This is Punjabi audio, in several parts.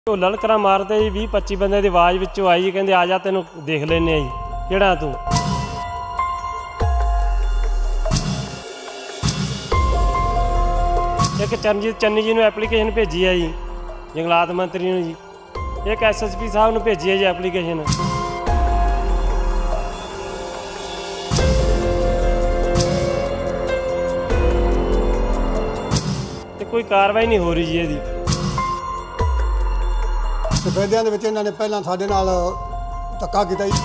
ਉਹ ਲਲਕਰਾਂ ਮਾਰਦੇ ਜੀ 20-25 ਬੰਦੇ ਦੀ ਆਵਾਜ਼ ਵਿੱਚੋਂ ਆਈ ਜੀ, ਕਹਿੰਦੇ ਆ ਜਾ ਤੈਨੂੰ ਦੇਖ ਲੈਨੇ ਆ ਜੀ, ਕਿਹੜਾ ਤੂੰ। ਇੱਕ ਚਰਨਜੀਤ ਚੰਨੀ ਜੀ ਨੂੰ ਐਪਲੀਕੇਸ਼ਨ ਭੇਜੀ ਹੈ ਜੀ, ਜੰਗਲਾਤ ਮੰਤਰੀ ਨੂੰ ਜੀ। ਇੱਕ SSP ਸਾਹਿਬ ਨੂੰ ਭੇਜੀ ਹੈ ਜੀ ਐਪਲੀਕੇਸ਼ਨ। ਤੇ ਕੋਈ ਕਾਰਵਾਈ ਨਹੀਂ ਹੋ ਰਹੀ ਜੀ ਇਹਦੀ। ਸਫੈਦਿਆਂ ਦੇ ਵਿੱਚ ਇਹਨਾਂ ਨੇ ਪਹਿਲਾਂ ਸਾਡੇ ਨਾਲ ਧੱਕਾ ਕੀਤਾ ਜੀ,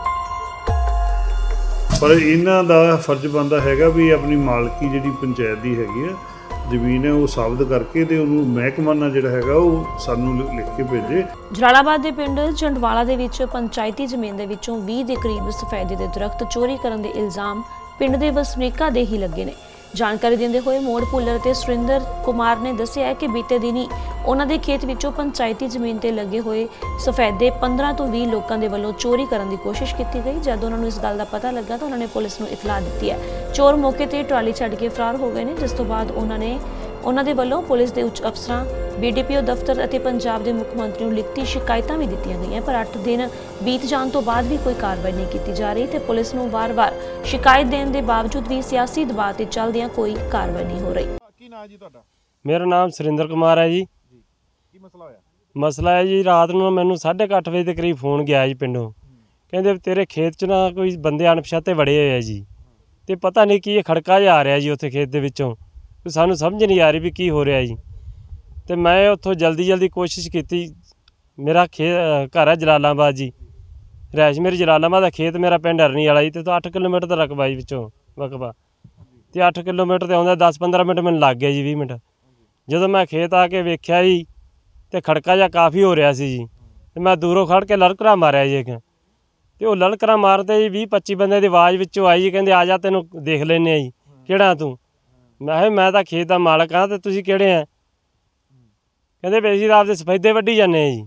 ਪਰ ਇਹਨਾਂ ਦਾ ਫਰਜ਼ ਬਣਦਾ ਹੈਗਾ ਵੀ ਆਪਣੀ ਮਾਲਕੀ ਜਿਹੜੀ ਪੰਚਾਇਤ ਦੀ ਹੈਗੀ ਆ ਜ਼ਮੀਨ ਹੈ ਉਹ ਸਾਬਤ ਕਰਕੇ ਤੇ ਉਹਨੂੰ ਮਹਿਕਮਾ ਨਾਲ ਜਿਹੜਾ ਹੈਗਾ ਉਹ ਸਾਨੂੰ ਲਿਖ ਕੇ ਭੇਜੇ। ਜਲਾਲਾਬਾਦ ਦੇ ਪਿੰਡ ਜੰਡਵਾਲਾ ਦੇ ਵਿੱਚ ਪੰਚਾਇਤੀ ਜ਼ਮੀਨ ਦੇ ਵਿੱਚੋਂ 20 ਦੇ ਕਰੀਬ ਸਫੈਦੇ ਦੇ ਦਰਖਤ ਚੋਰੀ ਕਰਨ ਦੇ ਇਲਜ਼ਾਮ ਪਿੰਡ ਦੇ ਵਸਨੀਕਾਂ ਦੇ ਹੀ ਲੱਗੇ ਨੇ। ਜਾਣਕਾਰੀ ਦਿੰਦੇ ਹੋਏ ਮੋੜ ਭੁੱਲਰ ਤੇ ਸੁਰਿੰਦਰ ਕੁਮਾਰ ਨੇ ਦੱਸਿਆ ਕਿ ਬੀਤੇ ਦਿਨੀ ਉਹਨਾਂ ਦੇ ਖੇਤ ਵਿੱਚੋਂ ਪੰਚਾਇਤੀ ਜ਼ਮੀਨ ਤੇ ਲੱਗੇ ਹੋਏ ਸਫੈਦੇ 15 ਤੋਂ 20 ਲੋਕਾਂ ਦੇ ਵੱਲੋਂ ਚੋਰੀ ਕਰਨ ਦੀ ਕੋਸ਼ਿਸ਼ ਕੀਤੀ ਗਈ। ਜਦ ਉਹਨਾਂ ਨੂੰ ਇਸ ਗੱਲ ਦਾ ਪਤਾ ਲੱਗਾ ਤਾਂ ਉਹਨਾਂ ਨੇ ਪੁਲਿਸ ਨੂੰ ਇਤਲਾਹ ਦਿੱਤੀ ਹੈ। ਚੋਰ ਮੌਕੇ ਤੇ ਟਰਾਲੀ ਛੱਡ ਕੇ ਫਰਾਰ ਹੋ ਗਏ ਨੇ, ਜਿਸ ਤੋਂ ਬਾਅਦ ਉਹਨਾਂ ਦੇ ਵੱਲੋਂ ਪੁਲਿਸ ਦੇ ਉੱਚ ਅਫਸਰਾਂ, BDPO ਦਫ਼ਤਰ ਅਤੇ ਪੰਜਾਬ ਦੇ ਮੁੱਖ ਮੰਤਰੀ ਨੂੰ ਲਿਖਤੀ ਸ਼ਿਕਾਇਤਾਂ ਵੀ ਦਿੱਤੀਆਂ ਗਈਆਂ, ਪਰ 8 ਦਿਨ ਬੀਤ ਜਾਣ ਤੋਂ ਬਾਅਦ ਵੀ ਕੋਈ ਕਾਰਵਾਈ ਨਹੀਂ ਕੀਤੀ ਜਾ ਰਹੀ ਤੇ ਪੁਲਿਸ ਨੂੰ ਵਾਰ-ਵਾਰ ਸ਼ਿਕਾਇਤ ਦੇਣ ਦੇ ਬਾਵਜੂਦ ਵੀ ਸਿਆਸੀ ਦਬਾਅ ਤੇ ਚੱਲਦਿਆਂ ਕੋਈ ਕਾਰਵਾਈ ਨਹੀਂ ਹੋ ਰਹੀ। ਕੀ ਨਾਮ ਹੈ ਜੀ ਤੁਹਾਡਾ? ਮੇਰਾ ਨਾਮ ਸੁਰਿੰਦਰ ਕੁਮਾਰ ਹੈ ਜੀ। ਕੀ ਮਸਲਾ ਹੋਇਆ? ਮਸਲਾ ਹੈ ਜੀ, ਰਾਤ ਨੂੰ ਮੈਨੂੰ 8:30 ਵਜੇ ਦੇ ਕਰੀਬ ਫੋਨ ਗਿਆ ਜੀ ਪਿੰਡੋਂ, ਕਹਿੰਦੇ ਤੇਰੇ ਖੇਤ 'ਚ ਨਾ ਕੋਈ ਬੰਦੇ ਅਣਪਛਾਤੇ ਵੜੇ ਹੋਏ ਆ ਜੀ, ਤੇ ਪਤਾ ਨਹੀਂ ਕੀ ਇਹ ਖੜਕਾ ਜਿਹਾ ਆ ਰਿਹਾ ਜੀ ਉੱਥੇ ਖੇਤ ਦੇ ਵਿੱਚੋਂ, ਸਾਨੂੰ ਸਮਝ ਨਹੀਂ ਆ ਰਹੀ ਵੀ ਕੀ ਹੋ ਰਿਹਾ ਜੀ। ਤੇ ਮੈਂ ਉੱਥੋਂ ਜਲਦੀ ਕੋਸ਼ਿਸ਼ ਕੀਤੀ। ਮੇਰਾ ਘਰ ਹੈ ਜਲਾਲਾਬਾਦ ਜੀ, ਰਿਹਾਇਸ਼ ਮੇਰੀ ਜਲਾਲਾਬਾਦ ਦਾ, ਖੇਤ ਮੇਰਾ ਪਿੰਡ ਅਰਨੀ ਵਾਲਾ ਜੀ, ਤੇ 8 ਕਿਲੋਮੀਟਰ ਦਾ ਰਕਬਾ ਜੀ ਵਿੱਚੋਂ ਵਕਬਾ, ਤੇ 8 ਕਿਲੋਮੀਟਰ ਤੇ ਆਉਂਦਾ 10-15 ਮਿੰਟ ਮੈਨੂੰ ਲੱਗ ਗਏ ਜੀ, 20 ਮਿੰਟ। ਜਦੋਂ ਮੈਂ ਖੇਤ ਆ ਕੇ ਵੇਖਿਆ ਜੀ ਤੇ ਖੜਕਾ ਜਿਹਾ ਕਾਫੀ ਹੋ ਰਿਹਾ ਸੀ ਜੀ, ਤੇ ਮੈਂ ਦੂਰੋਂ ਖੜ ਕੇ ਲਲਕਰਾਂ ਮਾਰਿਆ ਜੀ ਇੱਕ, ਤੇ ਉਹ ਲਲਕਰਾਂ ਮਾਰਦੇ ਜੀ 20-25 ਬੰਦੇ ਦੀ ਆਵਾਜ਼ ਵਿੱਚੋਂ ਆਈ ਜੀ, ਕਹਿੰਦੇ ਆ ਜਾ ਤੈਨੂੰ ਦੇਖ ਲੈਨੇ ਆ ਜੀ, ਕਿਹੜਾ ਤੂੰ। ਮੈਂ ਤਾਂ ਖੇਤ ਦਾ ਮਾਲਕ ਹਾਂ, ਤੇ ਤੁਸੀਂ ਕਿਹੜੇ ਆ? ਕਹਿੰਦੇ ਵੀ ਅਸੀਂ ਤਾਂ ਆਪਦੇ ਸਫੈਦੇ ਵੱਢੀ ਜਾਂਦੇ ਆ ਜੀ।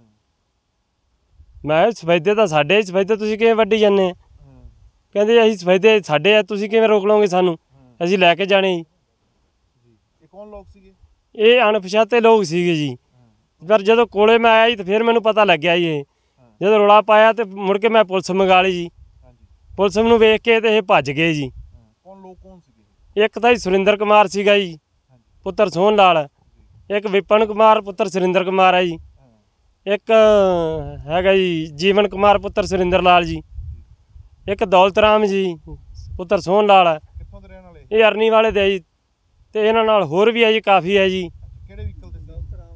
ਮੈਂ ਸਫੈਦੇ ਤਾਂ ਸਾਡੇ, ਸਫੈਦੇ ਤੁਸੀਂ ਕਿਵੇਂ ਵੱਢੀ ਜਾਂਦੇ ਆ? ਕਹਿੰਦੇ ਅਸੀਂ ਸਫੈਦੇ ਸਾਡੇ ਆ, ਤੁਸੀਂ ਕਿਵੇਂ ਰੋਕ ਲਓਗੇ ਸਾਨੂੰ, ਅਸੀਂ ਲੈ ਕੇ ਜਾਣੇ ਜੀ। ਇਹ ਕੌਣ ਲੋਕ ਸੀਗੇ? ਇਹ ਅਣਪਛਾਤੇ ਲੋਕ ਸੀਗੇ ਜੀ। ਪਰ ਜਦੋਂ ਕੋਲੇ ਮੈਂ ਆਇਆ ਜੀ ਤੇ ਫਿਰ ਮੈਨੂੰ ਪਤਾ ਲੱਗਿਆ ਜੀ। ਇਹ ਜਦੋਂ ਰੌਲਾ ਪਾਇਆ ਤੇ ਮੁੜ ਕੇ ਮੈਂ ਪੁਲਿਸ ਮੰਗਾ ਲਈ ਜੀ। ਪੁਲਿਸ ਨੂੰ ਵੇਖ ਕੇ ਤੇ ਇਹ ਭੱਜ ਗਏ ਜੀ। ਕੌਣ ਸੀਗੇ? ਇੱਕ ਤਾਂ ਜੀ ਸੁਰਿੰਦਰ ਕੁਮਾਰ ਸੀਗਾ ਜੀ, ਪੁੱਤਰ ਸੋਹਣ ਲਾਲ। ਇੱਕ ਵਿਪਨ ਕੁਮਾਰ ਪੁੱਤਰ ਸੁਰਿੰਦਰ ਕੁਮਾਰ ਹੈ ਜੀ। ਇੱਕ ਹੈਗਾ ਜੀ ਜੀਵਨ ਕੁਮਾਰ ਪੁੱਤਰ ਸੁਰਿੰਦਰ ਲਾਲ ਜੀ। ਇੱਕ ਦੌਲਤ ਰਾਮ ਜੀ ਪੁੱਤਰ ਸੋਹਣ ਲਾਲ ਹੈ। ਕਿੱਥੋਂ ਦੇ ਰਹਿਣ ਵਾਲੇ? ਇਹ ਅਰਨੀ ਵਾਲੇ ਦੇ ਜੀ, ਤੇ ਇਹਨਾਂ ਨਾਲ ਹੋਰ ਵੀ ਹੈ ਜੀ, ਕਾਫੀ ਹੈ ਜੀ। ਕਿਹੜੇ ਵਹੀਕਲ ਤੇ?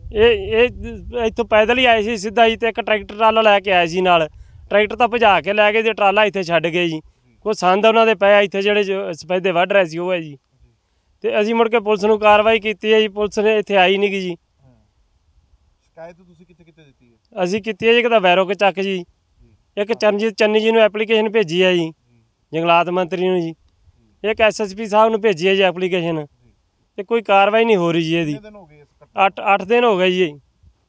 ਇਹ ਇੱਥੋਂ ਪੈਦਲ ਹੀ ਆਏ ਸੀ ਸਿੱਧਾ ਜੀ, ਤੇ ਇੱਕ ਟਰੈਕਟਰ ਟਰਾਲਾ ਲੈ ਕੇ ਆਏ ਸੀ ਨਾਲ। ਟਰੈਕਟਰ ਤਾਂ ਭਜਾ ਕੇ ਲੈ ਗਏ ਜੀ, ਟਰਾਲਾ ਇੱਥੇ ਛੱਡ ਗਏ ਜੀ। ਕੋਈ ਸੰਦ ਉਹਨਾਂ ਦੇ ਪਏ ਇੱਥੇ ਜਿਹੜੇ ਸਫੈਦੇ ਵੱਢ ਰਹੇ ਸੀ ਉਹ ਹੈ ਜੀ। ਤੇ ਅਸੀਂ ਮੁੜ ਕੇ ਪੁਲਿਸ ਨੂੰ ਕਾਰਵਾਈ ਕੀਤੀ ਹੈ ਜੀ, ਪੁਲਿਸ ਨੇ ਇੱਥੇ ਆਈ ਨਹੀਂ ਗੀ ਜੀ। ਸ਼ਿਕਾਇਤ ਤੁਸੀਂ ਕਿੱਥੇ ਦਿੱਤੀ ਹੈ? ਅਸੀਂ ਕੀਤੀ ਹੈ ਜੀ, ਇੱਕ ਤਾਂ ਵੈਰੋ ਕੇ ਚੱਕ ਜੀ, ਇੱਕ ਚਰਨਜੀਤ ਚੰਨੀ ਜੀ ਨੂੰ ਐਪਲੀਕੇਸ਼ਨ ਭੇਜੀ ਹੈ ਜੀ, ਜੰਗਲਾਤ ਮੰਤਰੀ ਨੂੰ ਜੀ। ਇੱਕ SSP ਸਾਹਿਬ ਨੂੰ ਭੇਜੀ ਹੈ ਜੀ ਐਪਲੀਕੇਸ਼ਨ, ਤੇ ਕੋਈ ਕਾਰਵਾਈ ਨਹੀਂ ਹੋ ਰਹੀ ਜੀ ਇਹਦੀ। 8 ਦਿਨ ਹੋ ਗਏ ਜੀ।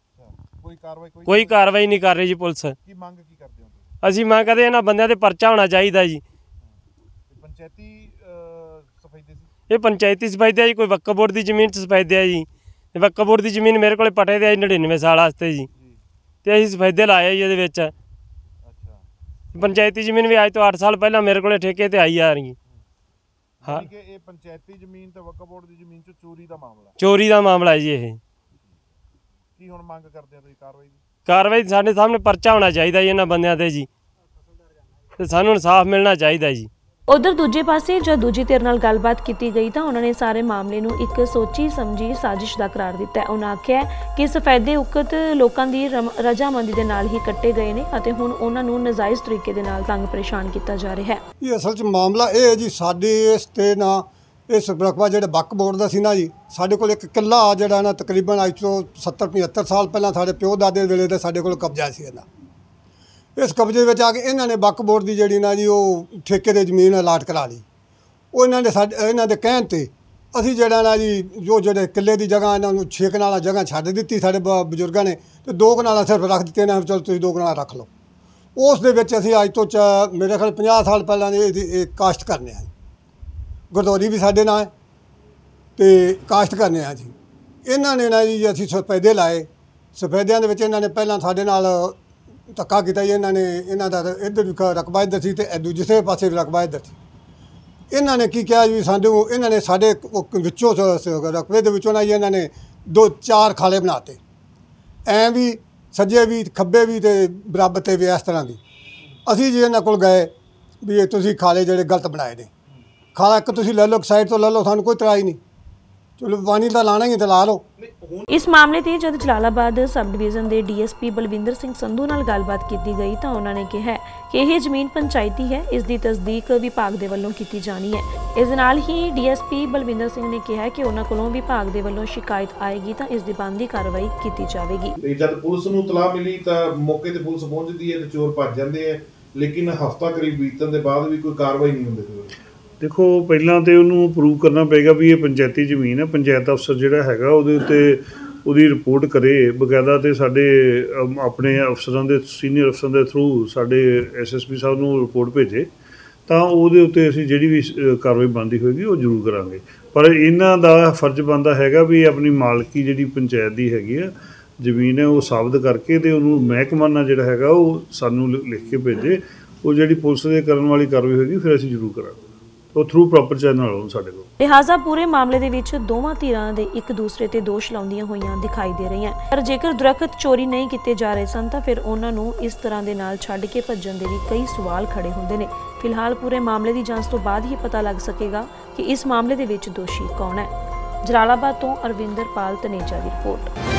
ਕੋਈ ਕਾਰਵਾਈ ਨਹੀਂ ਕਰ ਰਹੀ ਜੀ ਪੁਲਿਸ। ਕੀ ਮੰਗ ਕੀ ਕਰਦੇ ਹੋ? ਅਸੀਂ ਮੰਗ ਕਰਦੇ ਇਹਨਾਂ ਬੰਦਿਆਂ 'ਤੇ ਪਰਚਾ ਹੋਣਾ ਚਾਹੀਦਾ ਜੀ। ਪੰਚਾਇਤੀ ਸਫੈਦੇ ਸੀ? ਇਹ ਪੰਚਾਇਤੀ ਸਫੈਦੇ ਆ ਜੀ, ਕੋਈ ਵਕਫ ਬੋਰਡ ਦੀ ਜ਼ਮੀਨ 'ਚ ਸਫੈਦੇ ਆ ਜੀ। ਤੇ ਵਕਫ ਬੋਰਡ ਦੀ ਜ਼ਮੀਨ ਮੇਰੇ ਕੋਲ ਪਟੇ 'ਤੇ ਆ 99 ਸਾਲ ਵਾਸਤੇ ਜੀ, ਤੇ ਅਸੀਂ ਸਫੈਦੇ ਲਾਏ ਜੀ ਇਹਦੇ ਵਿੱਚ। ਪੰਚਾਇਤੀ ਜ਼ਮੀਨ ਵੀ ਅੱਜ ਤੋਂ 8 ਸਾਲ ਪਹਿਲਾਂ ਮੇਰੇ ਕੋਲ ਠੇਕੇ 'ਤੇ ਆਈ ਆ ਰਹੀ। ਹਾਂ, ਇਹ ਪੰਚਾਇਤੀ ਜ਼ਮੀਨ ਤੇ ਵਕਫ ਬੋਰਡ ਦੀ ਜ਼ਮੀਨ 'ਚ ਚੋਰੀ ਦਾ ਮਾਮਲਾ ਹੈ ਜੀ ਇਹ। ਕੀ ਹੁਣ ਮੰਗ ਕਰਦੇ ਆ ਤੁਸੀਂ ਕਾਰਵਾਈ? ਸਾਡੇ ਸਾਹਮਣੇ ਪਰਚਾ ਹੋਣਾ ਚਾਹੀਦਾ ਜੀ ਇਹਨਾਂ ਬੰਦਿਆਂ 'ਤੇ ਜੀ, ਤੇ ਸਾਨੂੰ ਇਨਸਾਫ ਮਿਲਣਾ ਚਾਹੀਦਾ ਜੀ। ਉਧਰ ਦੂਜੇ ਪਾਸੇ ਜਦ ਦੂਜੀ ਧਿਰ ਨਾਲ ਗੱਲਬਾਤ ਕੀਤੀ ਗਈ ਤਾਂ ਉਹਨਾਂ ਨੇ ਸਾਰੇ ਮਾਮਲੇ ਨੂੰ ਇੱਕ ਸੋਚੀ ਸਮਝੀ ਸਾਜ਼ਿਸ਼ ਦਾ ਕਰਾਰ ਦਿੱਤਾ ਹੈ। ਉਹਨਾਂ ਆਖਿਆ ਕਿ ਸਫੈਦੇ ਉਕਤ ਲੋਕਾਂ ਦੀ ਰਜਾਮੰਦੀ ਦੇ ਨਾਲ ਹੀ ਕੱਟੇ ਗਏ ਨੇ ਅਤੇ ਹੁਣ ਉਹਨਾਂ ਨੂੰ ਨਜਾਇਜ਼ ਤਰੀਕੇ ਦੇ ਨਾਲ ਤੰਗ ਪਰੇਸ਼ਾਨ ਕੀਤਾ ਜਾ ਰਿਹਾ ਹੈ। ਇਹ ਅਸਲ 'ਚ ਮਾਮਲਾ ਇਹ ਹੈ ਜੀ, ਸਾਡੇ ਇਸ 'ਤੇ ਨਾ ਇਸ ਰਕਬਾ ਜਿਹੜਾ ਵਕਫ ਬੋਰਡ ਦਾ ਸੀ ਨਾ ਜੀ, ਸਾਡੇ ਕੋਲ ਇੱਕ ਕਿੱਲਾ ਜਿਹੜਾ ਨਾ ਤਕਰੀਬਨ ਅੱਜ ਤੋਂ 70-75 ਸਾਲ ਪਹਿਲਾਂ ਸਾਡੇ ਪਿਓ ਦਾਦੇ ਵੇਲੇ ਤੇ ਸਾਡੇ ਕੋਲ ਕਬਜ਼ਾ ਸੀ ਇਹਦਾ। ਇਸ ਕਬਜ਼ੇ ਵਿੱਚ ਆ ਕੇ ਇਹਨਾਂ ਨੇ ਵਕਫ ਬੋਰਡ ਦੀ ਜਿਹੜੀ ਨਾ ਜੀ ਉਹ ਠੇਕੇ ਦੇ ਜ਼ਮੀਨ ਅਲਾਟ ਕਰਾ ਲਈ। ਉਹ ਇਹਨਾਂ ਦੇ ਕਹਿਣ 'ਤੇ ਅਸੀਂ ਜਿਹੜਾ ਨਾ ਜੀ ਜਿਹੜੇ ਕਿੱਲੇ ਦੀ ਜਗ੍ਹਾ ਇਹਨਾਂ ਨੂੰ 6 ਕਨਾਲਾਂ ਜਗ੍ਹਾ ਛੱਡ ਦਿੱਤੀ ਸਾਡੇ ਬਜ਼ੁਰਗਾਂ ਨੇ, ਤੇ 2 ਕਨਾਲਾਂ ਸਿਰਫ ਰੱਖ ਦਿੱਤੇ ਨੇ। ਚਲੋ ਤੁਸੀਂ 2 ਕਨਾਲਾਂ ਰੱਖ ਲਓ। ਉਸ ਦੇ ਵਿੱਚ ਅਸੀਂ ਅੱਜ ਤੋਂ ਮੇਰੇ ਖਿਆਲ 50 ਸਾਲ ਪਹਿਲਾਂ ਇਹ ਕਾਸ਼ਤ ਕਰਨੇ ਆ। ਗੁਰਦੌਰੀ ਵੀ ਸਾਡੇ ਨਾਲ ਹੈ ਤੇ ਕਾਸ਼ਤ ਕਰਨੇ ਆ ਜੀ। ਇਹਨਾਂ ਨੇ ਨਾ ਜੀ ਅਸੀਂ ਸਫੈਦੇ ਲਾਏ। ਸਫੈਦਿਆਂ ਦੇ ਵਿੱਚ ਇਹਨਾਂ ਨੇ ਪਹਿਲਾਂ ਸਾਡੇ ਨਾਲ ਧੱਕਾ ਕੀਤਾ ਜੀ। ਇਹਨਾਂ ਦਾ ਇੱਧਰ ਵੀ ਰਕਬਾ ਇੱਧਰ ਸੀ ਤੇ ਦੂਜੇ ਪਾਸੇ ਵੀ ਰਕਬਾ ਇੱਧਰ ਸੀ। ਇਹਨਾਂ ਨੇ ਕੀ ਕਿਹਾ ਜੀ, ਇਹਨਾਂ ਨੇ ਸਾਡੇ ਵਿੱਚੋਂ ਰਕਬੇ ਦੇ ਵਿੱਚੋਂ ਨਾ ਜੀ ਇਹਨਾਂ ਨੇ 2-4 ਖਾਲੇ ਬਣਾਤੇ, ਐਂ ਵੀ ਸੱਜੇ ਵੀ ਖੱਬੇ ਵੀ ਤੇ ਬਰਾਬਰ ਤੇ ਵੀ ਇਸ ਤਰ੍ਹਾਂ ਦੀ। ਅਸੀਂ ਜੀ ਇਹਨਾਂ ਕੋਲ ਗਏ ਵੀ ਇਹ ਤੁਸੀਂ ਖਾਲੇ ਜਿਹੜੇ ਗਲਤ ਬਣਾਏ ਨੇ, ਖਾਲਾ ਇੱਕ ਤੁਸੀਂ ਲੈ ਲਓ, ਸਾਈਡ ਤੋਂ ਲੈ ਲਓ, ਸਾਨੂੰ ਕੋਈ ਇਤਰਾਜ਼ ਨਹੀਂ, ਚਲੋ ਪਾਣੀ ਦਾ ਲਾਣਾ ਹੀ ਤੇ ਲਾ ਲਓ। ਇਸ ਮਾਮਲੇ ਤੇ ਜਦ ਜਲਾਲਾਬਾਦ ਸਬ ਡਿਵੀਜ਼ਨ ਦੇ ਡੀਐਸਪੀ ਬਲਵਿੰਦਰ ਸਿੰਘ ਸੰਧੂ ਨਾਲ ਗੱਲਬਾਤ ਕੀਤੀ ਗਈ ਤਾਂ ਉਹਨਾਂ ਨੇ ਕਿਹਾ ਕਿ ਇਹ ਜ਼ਮੀਨ ਪੰਚਾਇਤੀ ਹੈ, ਇਸ ਦੀ ਤਸਦੀਕ ਵਿਭਾਗ ਦੇ ਵੱਲੋਂ ਕੀਤੀ ਜਾਣੀ ਹੈ। ਇਸ ਦੇ ਨਾਲ ਹੀ ਡੀਐਸਪੀ ਬਲਵਿੰਦਰ ਸਿੰਘ ਨੇ ਕਿਹਾ ਕਿ ਉਹਨਾਂ ਕੋਲੋਂ ਵਿਭਾਗ ਦੇ ਵੱਲੋਂ ਸ਼ਿਕਾਇਤ ਆਏਗੀ ਤਾਂ ਇਸ ਦੀ ਬਣਦੀ ਕਾਰਵਾਈ ਕੀਤੀ ਜਾਵੇਗੀ। ਤੇ ਜਦ ਪੁਲਿਸ ਨੂੰ ਇਤਲਾਹ ਮਿਲੀ ਤਾਂ ਮੌਕੇ ਤੇ ਪੁਲਿਸ ਪਹੁੰਚਦੀ ਹੈ ਤੇ ਚੋਰ ਭੱਜ ਜਾਂਦੇ ਆ, ਲੇਕਿਨ ਹਫ਼ਤਾ ਕਰੀਬ ਬੀਤਣ ਦੇ ਬਾਅਦ ਵੀ ਕੋਈ ਕਾਰਵਾਈ ਨਹੀਂ ਹੁੰਦੀ। ਦੇਖੋ, ਪਹਿਲਾਂ ਤੇ ਉਹਨੂੰ ਪ੍ਰੂਵ ਕਰਨਾ ਪਏਗਾ ਵੀ ਇਹ ਪੰਚਾਇਤੀ ਜ਼ਮੀਨ ਹੈ। ਪੰਚਾਇਤ ਅਫਸਰ ਜਿਹੜਾ ਹੈਗਾ ਉਹਦੇ ਉੱਤੇ ਉਹਦੀ ਰਿਪੋਰਟ ਕਰੇ ਬਕਾਇਦਾ, ਤੇ ਸਾਡੇ ਆਪਣੇ ਅਫਸਰਾਂ ਦੇ ਸੀਨੀਅਰ ਅਫਸਰਾਂ ਦੇ ਥਰੂ ਸਾਡੇ ਐਸਐਸਪੀ ਸਾਹਿਬ ਨੂੰ ਰਿਪੋਰਟ ਭੇਜੇ ਤਾਂ ਉਹਦੇ ਉੱਤੇ ਅਸੀਂ ਜਿਹੜੀ ਵੀ ਕਾਰਵਾਈ ਬਣਦੀ ਹੋਏਗੀ ਉਹ ਜ਼ਰੂਰ ਕਰਾਂਗੇ। ਪਰ ਇਹਨਾਂ ਦਾ ਫਰਜ਼ ਬਣਦਾ ਹੈਗਾ ਵੀ ਆਪਣੀ ਮਾਲਕੀ ਜਿਹੜੀ ਪੰਚਾਇਤ ਦੀ ਹੈਗੀ ਆ ਜ਼ਮੀਨ ਹੈ ਉਹ ਸਾਬਤ ਕਰਕੇ ਤੇ ਉਹਨੂੰ ਮਹਿਕਮਾ ਨਾਲ ਜਿਹੜਾ ਹੈਗਾ ਉਹ ਸਾਨੂੰ ਲਿਖ ਕੇ ਭੇਜੇ। ਉਹ ਜਿਹੜੀ ਪੁਲਿਸ ਦੇ ਕਰਨ ਵਾਲੀ ਕਾਰਵਾਈ ਹੋਏਗੀ ਫਿਰ ਅਸੀਂ ਜ਼ਰੂਰ ਕਰਾਂਗੇ, ਉਹ ਥਰੂ ਪ੍ਰੋਪਰ ਚੈਨਲ ਆਉਣ ਸਾਡੇ ਕੋਲ। ਲਿਹਾਜ਼ਾ ਪੂਰੇ ਮਾਮਲੇ ਦੇ ਵਿੱਚ ਦੋਵਾਂ ਧਿਰਾਂ ਦੇ ਇੱਕ ਦੂਸਰੇ ਤੇ ਦੋਸ਼ ਲਾਉਂਦੀਆਂ ਹੋਈਆਂ ਦਿਖਾਈ ਦੇ ਰਹੀਆਂ, ਪਰ ਜੇਕਰ ਦਰਖਤ ਚੋਰੀ ਨਹੀਂ ਕੀਤੇ ਜਾ ਰਹੇ ਸਨ ਤਾਂ ਫਿਰ ਉਹਨਾਂ ਨੂੰ ਇਸ ਤਰ੍ਹਾਂ ਦੇ ਨਾਲ ਛੱਡ ਕੇ ਭੱਜਣ ਦੇ ਵੀ ਕਈ ਸਵਾਲ ਖੜੇ ਹੁੰਦੇ ਨੇ। ਫਿਲਹਾਲ ਪੂਰੇ ਮਾਮਲੇ ਦੀ ਜਾਂਚ ਤੋਂ ਬਾਅਦ ਹੀ ਪਤਾ ਲੱਗ ਸਕੇਗਾ ਕਿ ਇਸ ਮਾਮਲੇ ਦੇ ਵਿੱਚ ਦੋਸ਼ੀ ਕੌਣ ਹੈ। ਜਲਾਲਾਬਾਦ ਤੋਂ ਅਰਵਿੰਦਰ ਪਾਲ ਤਨੇਜਾ ਦੀ ਰਿਪੋਰਟ।